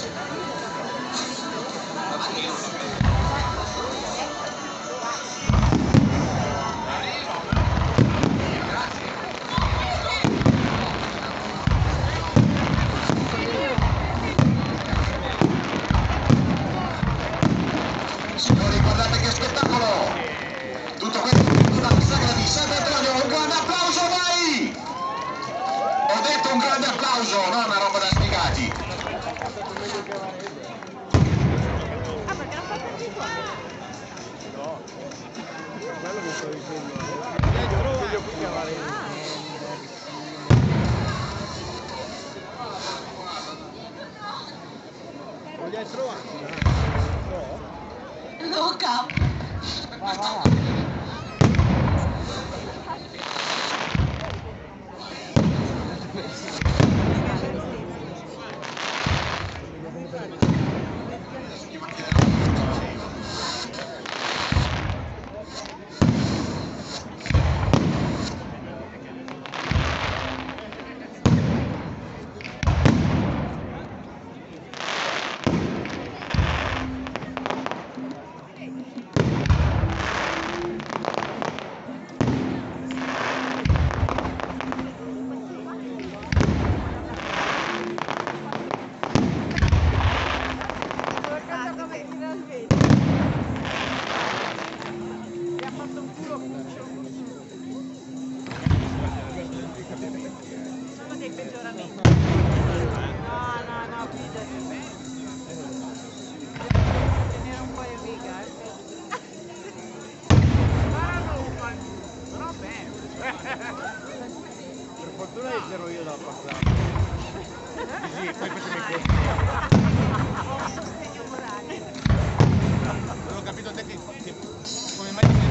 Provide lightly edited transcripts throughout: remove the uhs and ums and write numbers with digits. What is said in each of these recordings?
Signori, guardate che spettacolo! Tutto questo è una sagra di Sant'Antonio, un grande applauso, vai! Ho detto un grande applauso, non una roba da sfigati. Quello che sto dicendo, voglio più chiamare. Non li hai trovati? Luca! Va. Sono dei peggioramenti. No, fidati. Tenere un po' in riga, Però bene. Per fortuna che c'ero io da passare. Sì, poi facciamo i conti. ho un sostegno morale. Non ho capito te che come mai ti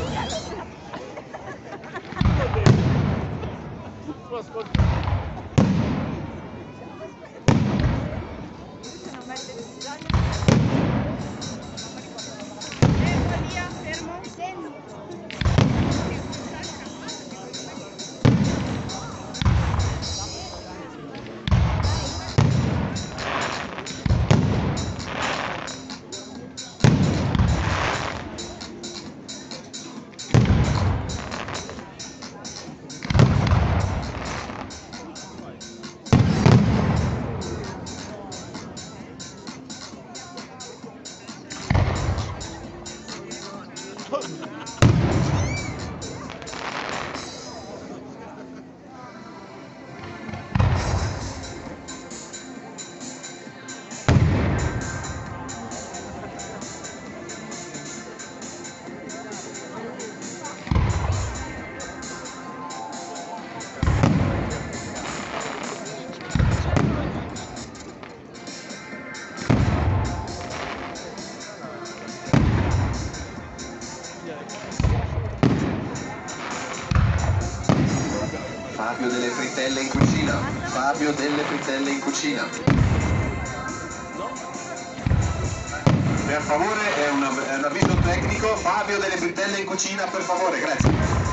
Non mette bisogno. Fermo via, fermo. Fabio delle frittelle in cucina. Fabio delle frittelle in cucina. Per favore, è un avviso tecnico. Fabio delle frittelle in cucina, per favore, grazie.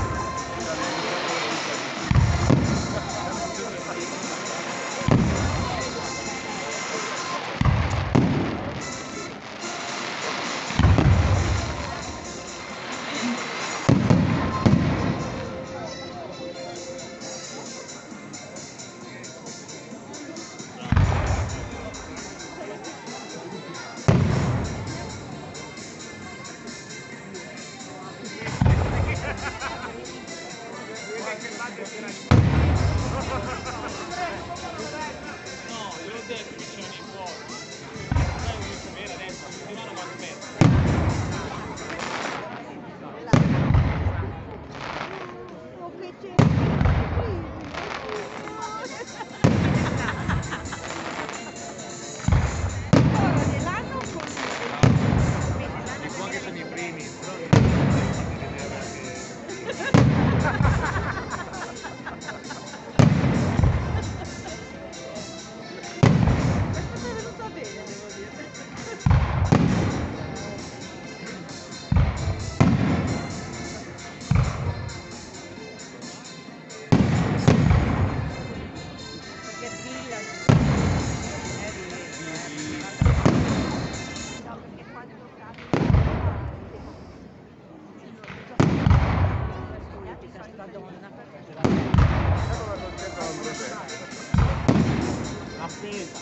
Appesa.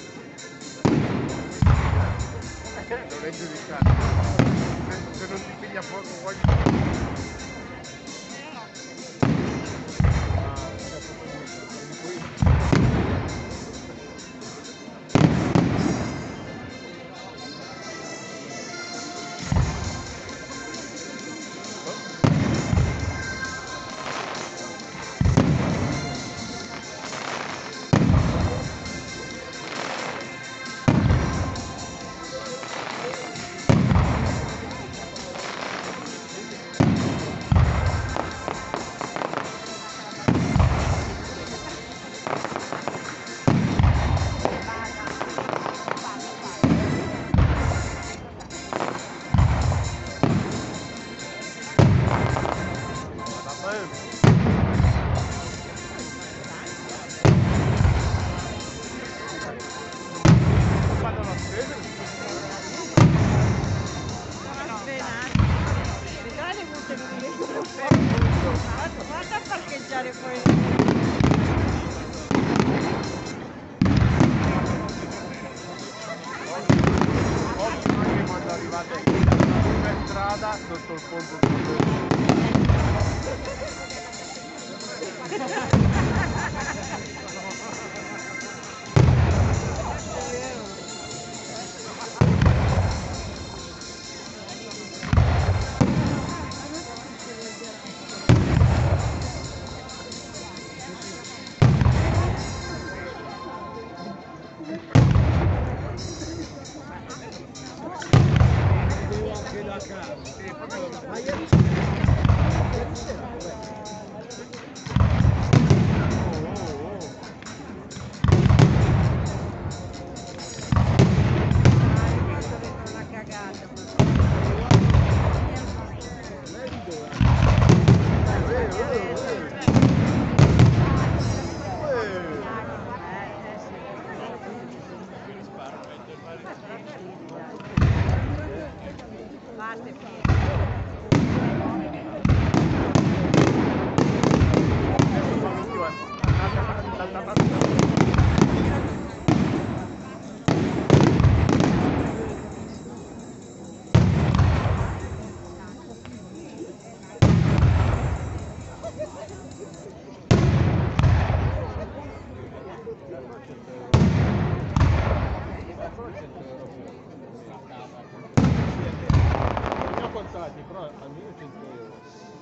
Non è giudicato. Se non ti piglia fuoco voglio. Guarda a parcheggiare poi. Anche quando arrivate in strada sotto il ponte. Però almeno 100 euro.